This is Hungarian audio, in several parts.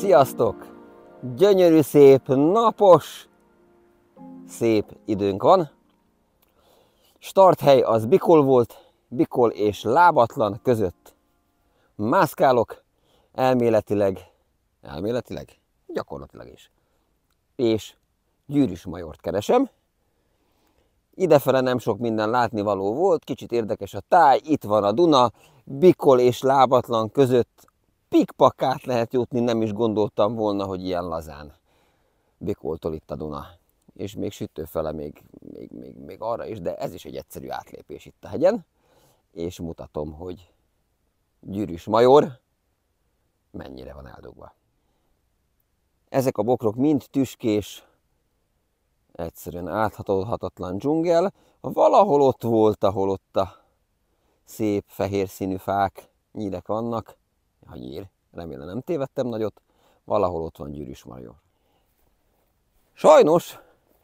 Sziasztok! Gyönyörű, szép, napos, szép időnk van. Starthely az Bikol volt, Bikol és Lábatlan között mászkálok, elméletileg, gyakorlatilag is. És gyűrűsmajort keresem. Idefele nem sok minden látnivaló volt, kicsit érdekes a táj, itt van a Duna, Bikol és Lábatlan között pikpakát lehet jutni, nem is gondoltam volna, hogy ilyen lazán. Bikoltól itt a Duna. És még sütőfele, még arra is, de ez is egy egyszerű átlépés itt a hegyen. És mutatom, hogy Gyűrűsmajor mennyire van eldugva. Ezek a bokrok mind tüskés, egyszerűen áthatolhatatlan dzsungel. Valahol ott volt, ahol ott a szép fehér színű fák, nyírek vannak. Ha nyír, remélem nem tévedtem nagyot. Valahol ott van Gyűrűsmajor. Sajnos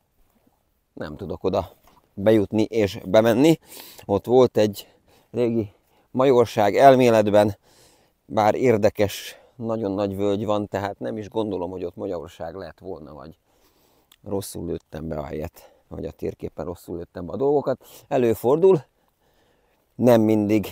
nem tudok oda bejutni és bemenni. Ott volt egy régi majorság elméletben, bár érdekes, nagyon nagy völgy van, tehát nem is gondolom, hogy ott majorság lett volna, vagy rosszul lőttem be a helyet, vagy a térképen rosszul lőttem be a dolgokat. Előfordul, nem mindig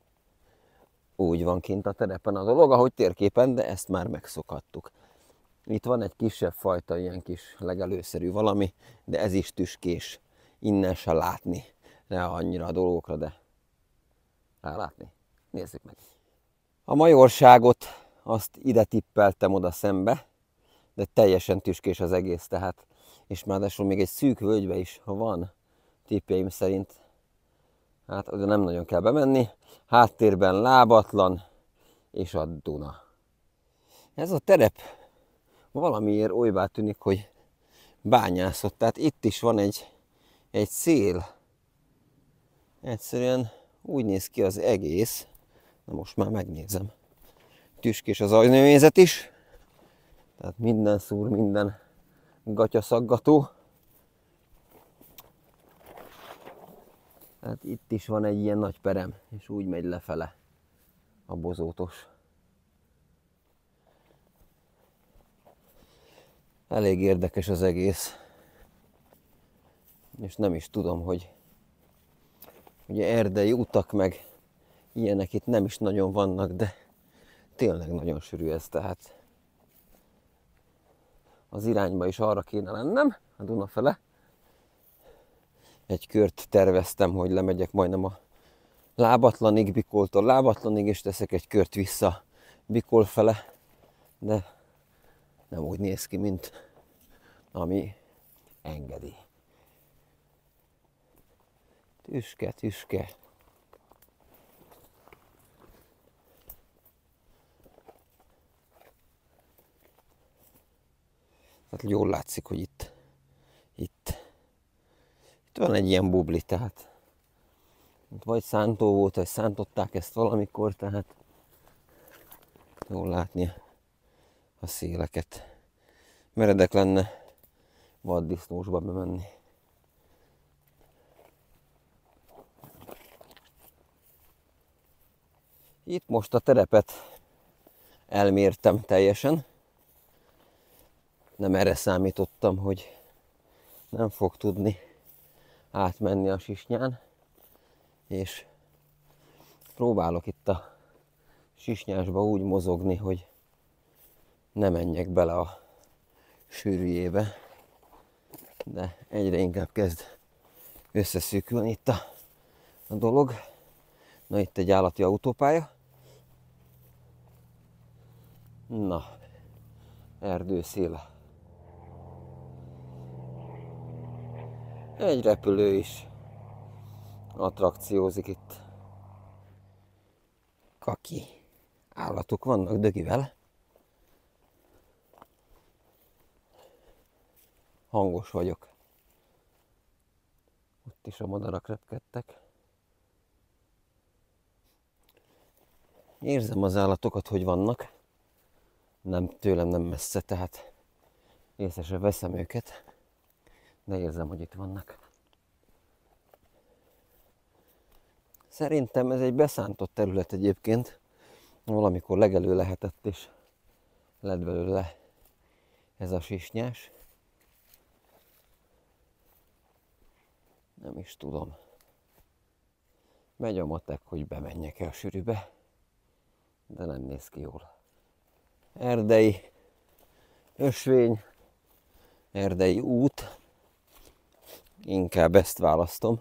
úgy van kint a terepen a dolog, ahogy térképen, de ezt már megszokhattuk. Itt van egy kisebb fajta, ilyen kis legelőszerű valami, de ez is tüskés. Innen se látni rá annyira a dolgokra, de rálátni. Nézzük meg. A majorságot azt ide tippeltem oda szembe, de teljesen tüskés az egész, tehát, és ráadásul még egy szűk völgybe is van, tippjeim szerint. Hát oda nem nagyon kell bemenni. Háttérben Lábatlan és a Duna. Ez a terep valamiért olybá tűnik, hogy bányászott. Tehát itt is van egy szél. Egyszerűen úgy néz ki az egész. Na most már megnézem. Tüskés az ajnőmézet is. Tehát minden szúr, minden gatyaszaggató. Tehát itt is van egy ilyen nagy perem, és úgy megy lefele a bozótos. Elég érdekes az egész. És nem is tudom, hogy ugye erdei utak meg ilyenek itt nem is nagyon vannak, de tényleg nagyon sűrű ez, tehát az irányba is arra kéne lennem, a Duna fele. Egy kört terveztem, hogy lemegyek majdnem a Lábatlanig, Bikoltól Lábatlanig, és teszek egy kört vissza Bikol fele, de nem úgy néz ki, mint ami engedi. Tüske, tüske. Tehát jól látszik, hogy itt van egy ilyen bubli, tehát itt vagy szántó volt, vagy szántották ezt valamikor, tehát jól látni a széleket. Meredek lenne vaddisznósba bemenni. Itt most a terepet elmértem teljesen. Nem erre számítottam, hogy nem fog tudni átmenni a sisnyán, és próbálok itt a sisnyásba úgy mozogni, hogy ne menjek bele a sűrűjébe, de egyre inkább kezd összeszűkülni itt a dolog. Na, itt egy állati autópálya. Na, erdőszél. Egy repülő is attrakciózik itt. Kaki. Állatok vannak dögivel. Hangos vagyok. Ott is a madarak repkedtek. Érzem az állatokat, hogy vannak. Tőlem nem messze, tehát észre sem veszem őket. De érzem, hogy itt vannak. Szerintem ez egy beszántott terület egyébként. Valamikor legelő lehetett, és lett belőle ez a sisnyás. Nem is tudom. Megy a matek, hogy bemenjek-e a sűrűbe, de nem néz ki jól. Erdei ösvény, erdei út, inkább ezt választom.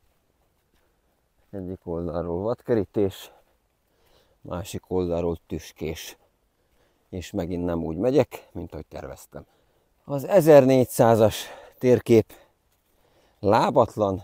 Egyik oldalról vadkerítés, másik oldalról tüskés. És megint nem úgy megyek, mint ahogy terveztem. Az 1400-as térkép lábatlan,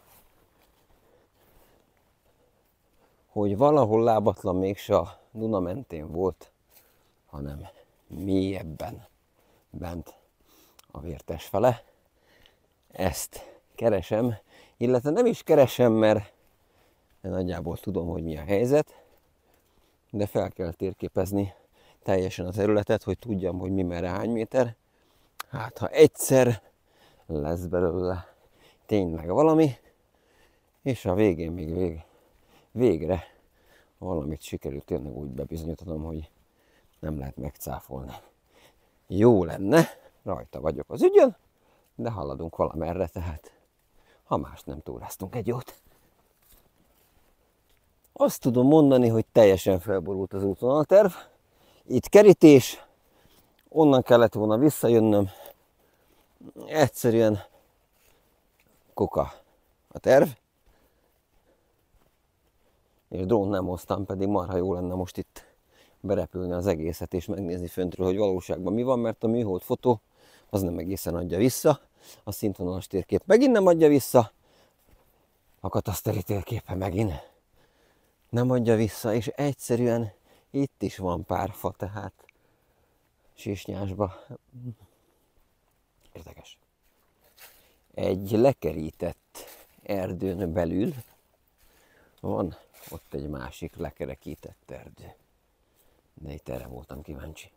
hogy valahol lábatlan mégse a Duna mentén volt, hanem mélyebben bent a Vértes fele. Ezt keresem, illetve nem is keresem, mert nagyjából tudom, hogy mi a helyzet, de fel kell térképezni teljesen a területet, hogy tudjam, hogy mi merre hány méter. Hát, ha egyszer lesz belőle tényleg valami, és a végén még végre valamit sikerült tényleg úgy bebizonyítanom, hogy nem lehet megcáfolni. Jó lenne, rajta vagyok az ügyön, de haladunk valamerre, tehát ha más nem túráztunk egy jót. Azt tudom mondani, hogy teljesen felborult az útvonalterv. Itt kerítés, onnan kellett volna visszajönnöm. Egyszerűen koka a terv. És drónt nem hoztam, pedig marha jó lenne most itt berepülni az egészet és megnézni föntről, hogy valóságban mi van, mert a műhold fotó az nem egészen adja vissza. A szintvonalas térkép megint nem adja vissza. A kataszteri térképe megint nem adja vissza, és egyszerűen itt is van pár fa, tehát sisnyásba. Érdekes. Egy lekerített erdőn belül van ott egy másik lekerekített erdő. De itt erre voltam kíváncsi.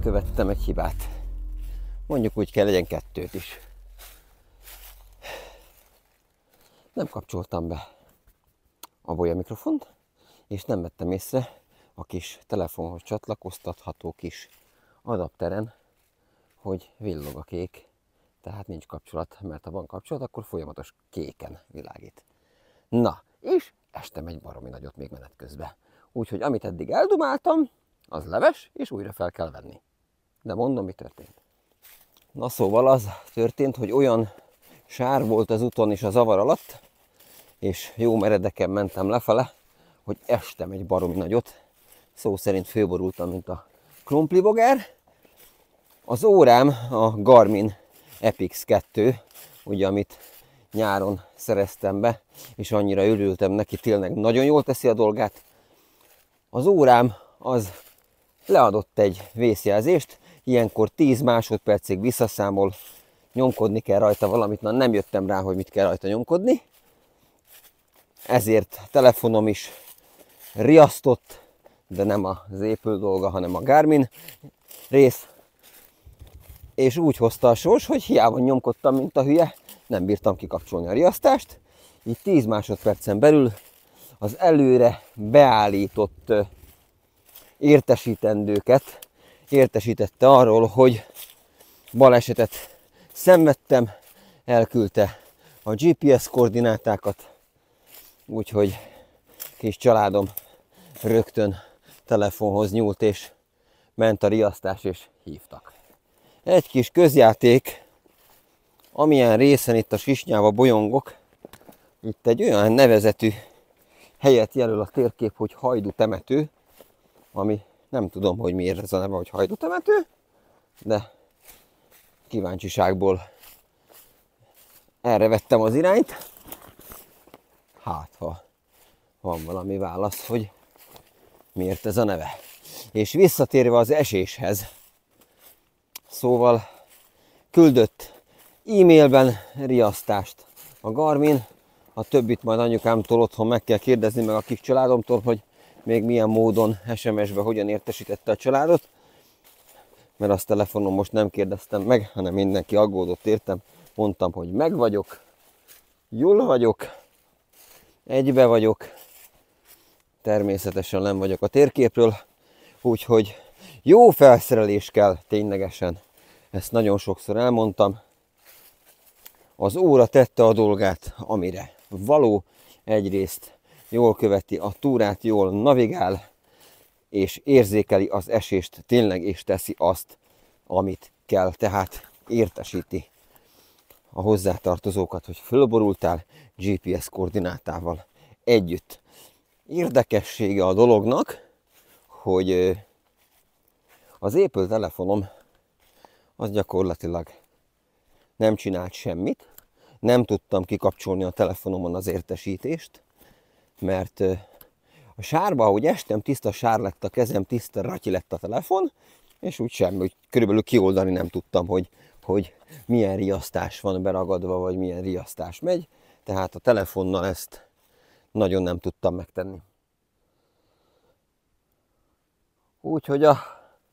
elkövettem egy hibát. Mondjuk úgy kell, legyen 2 is. Nem kapcsoltam be a bolya mikrofont, és nem vettem észre a kis telefonhoz csatlakoztatható kis adapteren, hogy villog a kék, tehát nincs kapcsolat, mert ha van kapcsolat, akkor folyamatos kéken világít. Na, és estem egy baromi nagyot még menet közben. Úgyhogy amit eddig eldumáltam, az leves, és újra fel kell venni. De mondom, mi történt. Na szóval az történt, hogy olyan sár volt az úton és a zavar alatt, és jó meredeken mentem lefele, hogy estem egy baromi nagyot. Szó szerint főborultam, mint a krumplibogár. Az órám a Garmin Epix 2, ugye amit nyáron szereztem be, és annyira örültem neki, tényleg nagyon jól teszi a dolgát. Az órám az leadott egy vészjelzést, ilyenkor 10 másodpercig visszaszámol, nyomkodni kell rajta valamit, na nem jöttem rá, hogy mit kell rajta nyomkodni. Ezért telefonom is riasztott, de nem az Apple dolga, hanem a Garmin rész. És úgy hozta a sors, hogy hiába nyomkodtam, mint a hülye, nem bírtam kikapcsolni a riasztást. Így 10 másodpercen belül az előre beállított értesítendőket értesítette arról, hogy balesetet szenvedtem, elküldte a GPS koordinátákat, úgyhogy kis családom rögtön telefonhoz nyúlt, és ment a riasztás, és hívtak. Egy kis közjáték, amilyen részen itt a Sisnyába bolyongok, itt egy olyan nevezetű helyet jelöl a térkép, hogy Hajdú temető, ami nem tudom, hogy miért ez a neve, hogy Hajdú temető, de kíváncsiságból erre vettem az irányt. Hát, ha van valami válasz, hogy miért ez a neve. És visszatérve az eséshez, szóval küldött e-mailben riasztást a Garmin, a többit majd anyukámtól otthon meg kell kérdezni, meg a kis családomtól, hogy még milyen módon SMS-be hogyan értesítette a családot, mert azt telefonon most nem kérdeztem meg, hanem mindenki aggódott értem. Mondtam, hogy meg vagyok, jól vagyok, egybe vagyok, természetesen nem vagyok a térképről, úgyhogy jó felszerelés kell ténylegesen. Ezt nagyon sokszor elmondtam. Az óra tette a dolgát, amire való. Egyrészt jól követi a túrát, jól navigál, és érzékeli az esést tényleg, és teszi azt, amit kell. Tehát értesíti a hozzátartozókat, hogy fölborultál GPS koordinátával együtt. Érdekessége a dolognak, hogy az Apple telefonom az gyakorlatilag nem csinált semmit. Nem tudtam kikapcsolni a telefonomon az értesítést, mert a sárba, ahogy estem, tiszta sár lett a kezem, tiszta ratyi lett a telefon, és úgy semmi, úgy körülbelül kioldani nem tudtam, hogy milyen riasztás van beragadva, vagy milyen riasztás megy. Tehát a telefonnal ezt nagyon nem tudtam megtenni. Úgyhogy a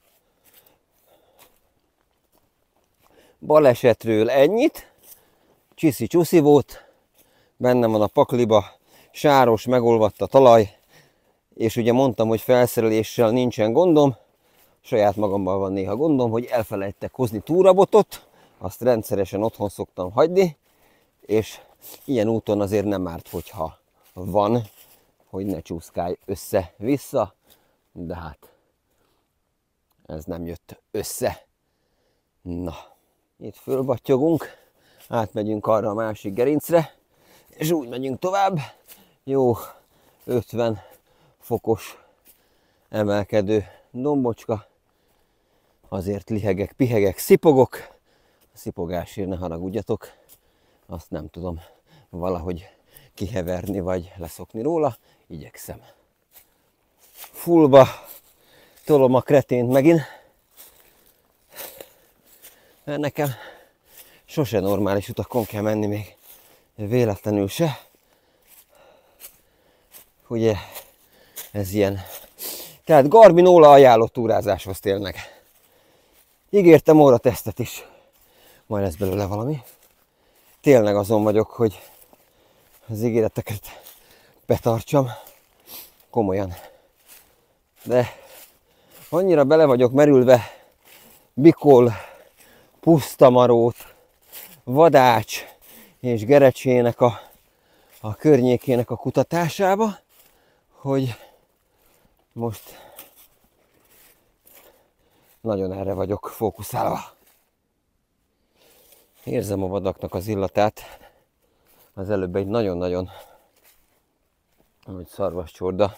balesetről ennyit. Csiszi-csuszi volt, bennem van a pakliba, sáros, megolvadt a talaj, és ugye mondtam, hogy felszereléssel nincsen gondom, saját magammal van néha gondom, hogy elfelejtek hozni túrabotot, azt rendszeresen otthon szoktam hagyni, és ilyen úton azért nem árt, hogyha van, hogy ne csúszkálj össze-vissza, de hát ez nem jött össze. Na, itt fölbattyogunk, átmegyünk arra a másik gerincre, és úgy megyünk tovább. Jó 50 fokos emelkedő dombocska, azért lihegek, pihegek, szipogok. A szipogásért ne haragudjatok, azt nem tudom valahogy kiheverni vagy leszokni róla, igyekszem. Fullba tolom a kretént megint, mert nekem sose normális utakon kell menni, még véletlenül se. Ugye ez ilyen. Tehát Garmin óla ajánlott túrázáshoz tényleg. Ígértem óra tesztet is. Majd lesz belőle valami. Tényleg azon vagyok, hogy az ígéreteket betartsam. Komolyan. De annyira bele vagyok merülve Bikol, Pusztamarót, Vadács és Gerecsének a környékének a kutatásába, hogy most nagyon erre vagyok fókuszálva. Érzem a vadaknak az illatát. Az előbb egy nagyon-nagyon szarvascsorda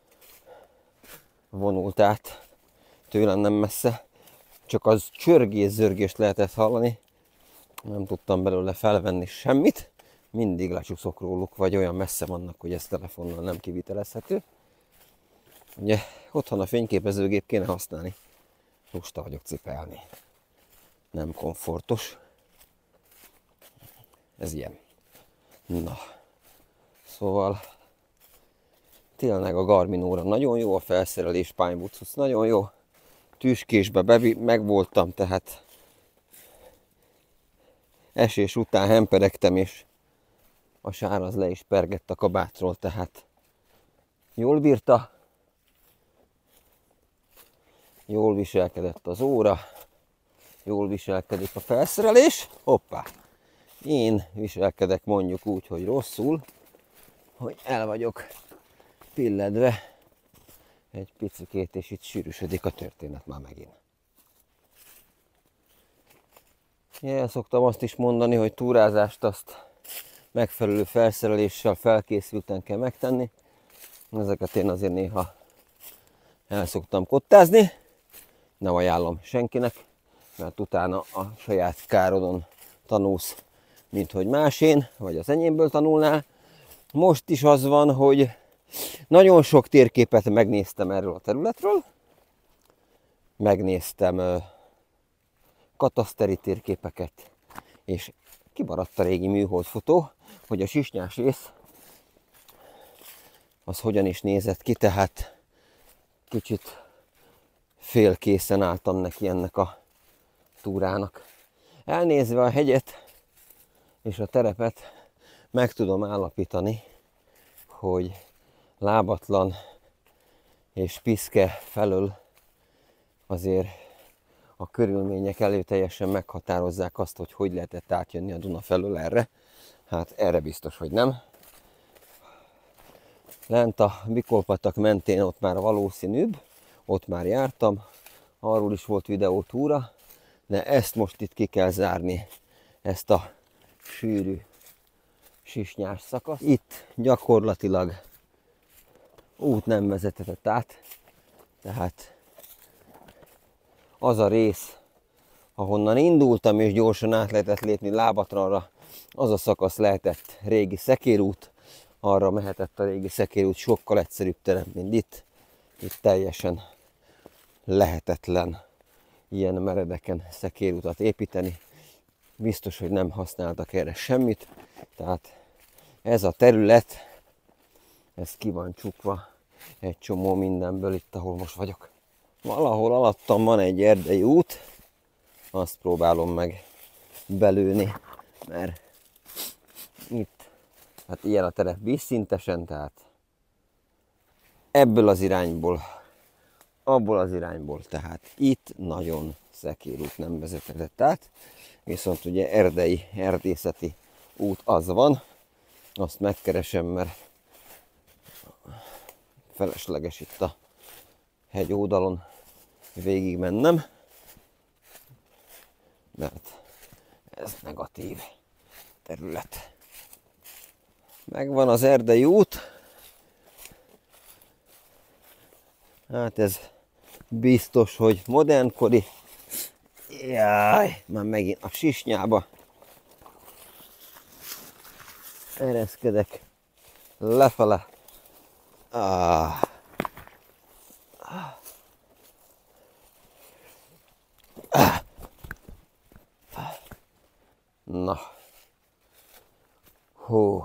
vonult át tőlem nem messze. Csak az csörgés-zörgést lehetett hallani. Nem tudtam belőle felvenni semmit. Mindig lecsúszok róluk, vagy olyan messze vannak, hogy ez telefonnal nem kivitelezhető. Ugye otthon a fényképezőgép kéne használni. Lusta vagyok cipelni. Nem komfortos. Ez ilyen. Na. Szóval tényleg a Garmin óra nagyon jó, a felszerelés Pine Boots nagyon jó. Tüskésbe megvoltam, tehát esés után hemperegtem, és a sár az le is pergett a kabátról, tehát jól bírta. Jól viselkedett az óra, jól viselkedik a felszerelés. Hoppá! Én viselkedek mondjuk úgy, hogy rosszul, hogy el vagyok pilledve egy picikét, és itt sűrűsödik a történet már megint. El szoktam azt is mondani, hogy túrázást azt megfelelő felszereléssel felkészülten kell megtenni. Ezeket én azért néha el szoktam kottázni. Nem ajánlom senkinek, mert utána a saját károdon tanulsz, mint hogy másén, vagy az enyémből tanulnál. Most is az van, hogy nagyon sok térképet megnéztem erről a területről. Megnéztem kataszteri térképeket, és kimaradt a régi műholdfotó, hogy a sisnyás rész az hogyan is nézett ki, tehát kicsit félkészen álltam neki ennek a túrának. Elnézve a hegyet és a terepet meg tudom állapítani, hogy lábatlan és piszke felől azért a körülmények előteljesen meghatározzák azt, hogy hogy lehetett átjönni a Duna felől erre. Hát erre biztos, hogy nem. Lent a Bikol-patak mentén ott már valószínűbb, ott már jártam, arról is volt videótúra, de ezt most itt ki kell zárni, ezt a sűrű sisnyás szakasz. Itt gyakorlatilag út nem vezetett át, tehát az a rész, ahonnan indultam és gyorsan át lehetett lépni Lábatranra, az a szakasz lehetett régi szekérút, arra mehetett a régi szekérút sokkal egyszerűbb terep, mint itt. Itt teljesen lehetetlen ilyen meredeken szekérutat építeni. Biztos, hogy nem használtak erre semmit. Tehát ez a terület, ez ki van csukva egy csomó mindenből itt, ahol most vagyok. Valahol alattam van egy erdei út, azt próbálom meg belőni, mert itt, hát ilyen a terep vízszintesen, tehát ebből az irányból, abból az irányból, tehát itt nagyon szekérút nem vezetett át, viszont ugye erdészeti út az van, azt megkeresem, mert felesleges itt a hegy oldalon végig mennem, mert ez negatív terület. Megvan az erdei út, hát ez biztos, hogy modernkori. Jaj, már megint a sisnyába ereszkedek lefele. Na. Hú.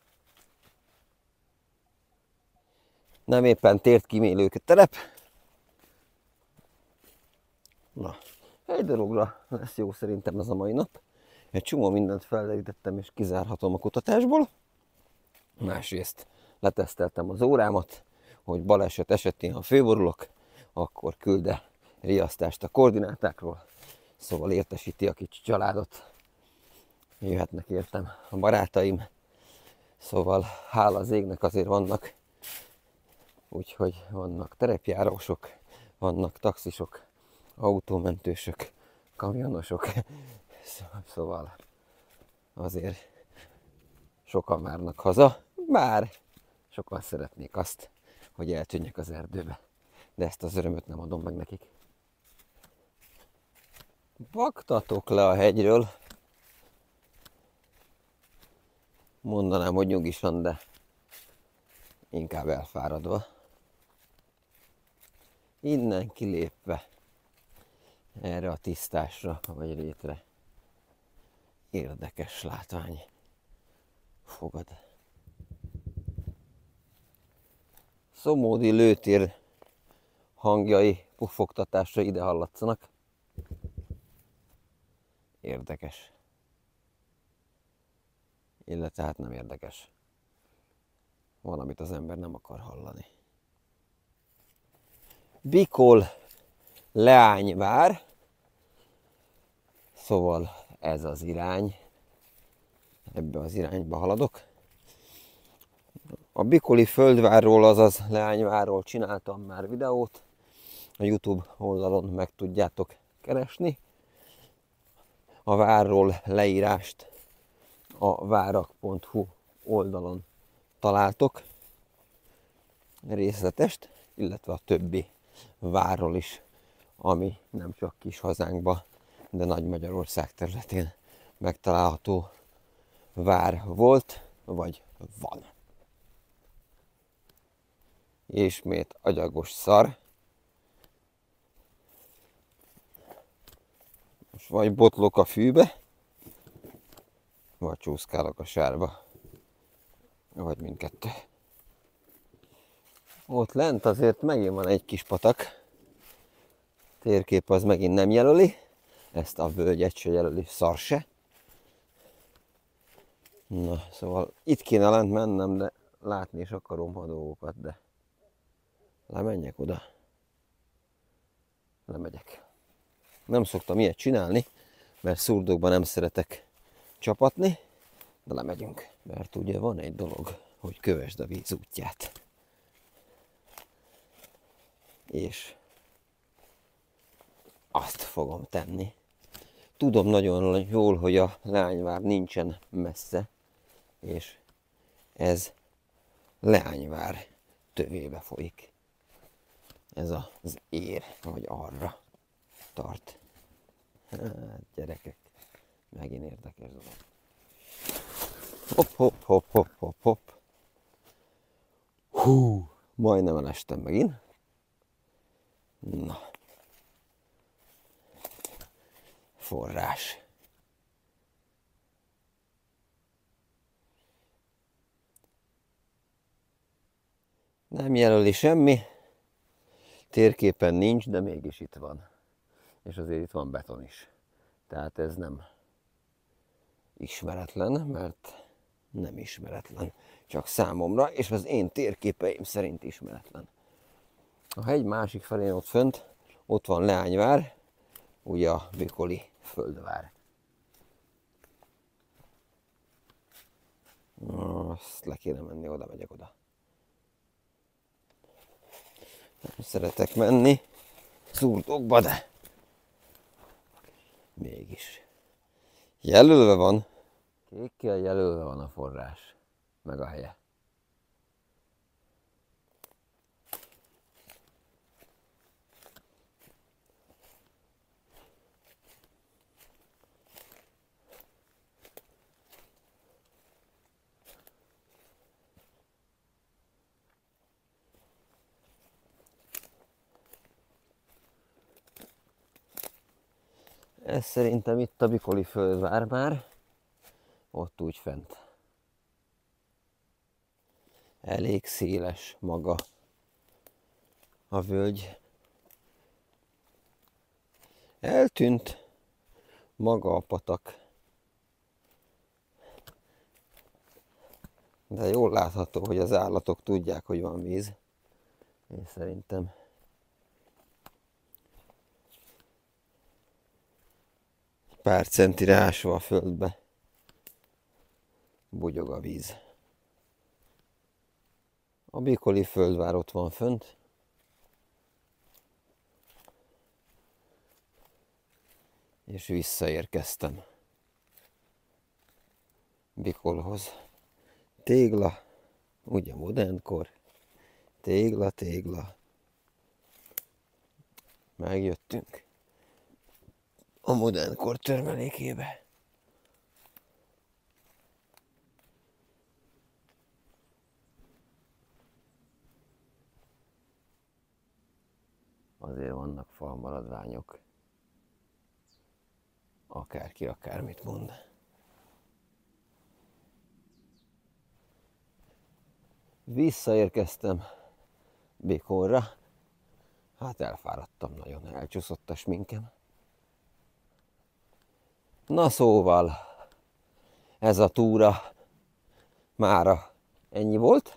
Nem éppen tért kímélő terep. Na, Egy dologra lesz jó szerintem ez a mai nap. Egy csomó mindent felderítettem és kizárhatom a kutatásból. Másrészt leteszteltem az órámat, hogy baleset esetén, ha főborulok, akkor küld-e riasztást a koordinátákról. Szóval értesíti a kicsi családot. Jöhetnek értem a barátaim. Szóval hála az égnek azért vannak. Úgyhogy vannak terepjárósok, vannak taxisok, autómentősök, kamionosok. Szóval azért sokan várnak haza, bár sokan szeretnék azt, hogy eltűnjek az erdőbe. De ezt az örömöt nem adom meg nekik. Baktatok le a hegyről. Mondanám, hogy nyugisan, de inkább elfáradva. Innen kilépve erre a tisztásra, vagy rétre. Érdekes látvány. Fogad. Szomódi lőtér hangjai, puffogtatásra ide hallatszanak. Érdekes. Illetve hát nem érdekes. Van, amit az ember nem akar hallani. Bikol Leányvár. Szóval ez az irány. Ebbe az irányba haladok. A bikoli földvárról, azaz Leányvárról csináltam már videót. A YouTube oldalon meg tudjátok keresni. A várról leírást a várak.hu oldalon találtok részletest, illetve a többi várról is, ami nem csak kis hazánkban, de Nagy Magyarország területén megtalálható vár volt, vagy van. Ismét agyagos szar. Most vagy botlok a fűbe, vagy csúszkálok a sárba, vagy mindkettő. Ott lent azért megint van egy kis patak. Térkép az megint nem jelöli. Ezt a völgyet se jelöli, szar se. Na, szóval itt kéne lent mennem, de látni is akarom a dolgokat, de lemenjek oda. Lemegyek. Nem szoktam ilyet csinálni, mert szurdokban nem szeretek csapatni, de lemegyünk. Mert ugye van egy dolog, hogy kövesd a víz útját. És azt fogom tenni. Tudom nagyon jól, hogy a Leányvár nincsen messze, és ez Leányvár tövébe folyik. Ez az ér, vagy arra tart. Hát gyerekek, megint érdekes dolog. Hopp, hopp, hopp, hopp, hopp, hopp. Hú, majdnem elestem megint. Na. Forrás. Nem jelöli semmi. Térképen nincs, de mégis itt van. És azért itt van beton is. Tehát ez nem ismeretlen, mert nem ismeretlen. Csak számomra, és az én térképeim szerint ismeretlen. A hegy másik felén ott fönt, ott van Leányvár, ugye a bikoli földvár. Azt le kéne menni, oda megyek oda. Nem szeretek menni szurdokba, de mégis. Jelölve van. Kékkel jelölve van a forrás, meg a helye. Ez szerintem itt a bikoli földvár már, ott úgy fent. Elég széles maga a völgy. Eltűnt maga a patak. De jól látható, hogy az állatok tudják, hogy van víz. Én szerintem pár centire ásva a földbe bugyog a víz. A Bikoli földvár ott van fönt. És visszaérkeztem Bikolhoz. Tégla, ugye modernkor, tégla. Megjöttünk a modernkor termelékébe. Azért vannak falmaradványok. Akárki akármit mond. Visszaérkeztem Bikolra. Hát elfáradtam nagyon, elcsúszott a sminkem. Na szóval, ez a túra mára ennyi volt.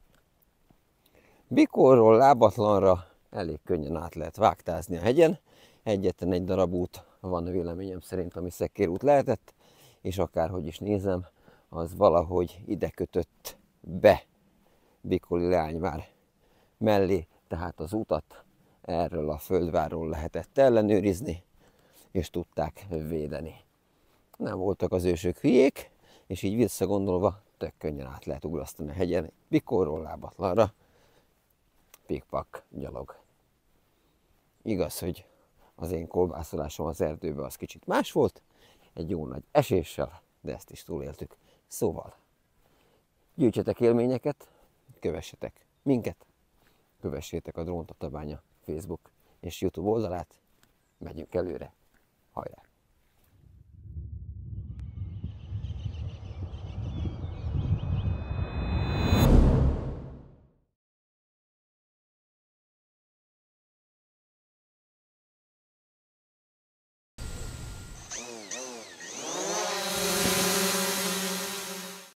Bikolról lábatlanra elég könnyen át lehet vágtázni a hegyen. Egyetlen egy darab út van véleményem szerint, ami szekérút lehetett, és akárhogy is nézem, az valahogy ide kötött be Bikoli leányvár mellé, tehát az utat erről a földvárról lehetett ellenőrizni, és tudták védeni. Nem voltak az ősök hülyék, és így visszagondolva tök könnyen át lehet ugrasztani a hegyen, Bikolról lábatlanra, pikpak, gyalog. Igaz, hogy az én kolbászolásom az erdőben az kicsit más volt, egy jó nagy eséssel, de ezt is túléltük. Szóval, gyűjtsetek élményeket, kövessetek minket, kövessétek a Dróntatabánya Facebook és YouTube oldalát, megyünk előre, hajrá!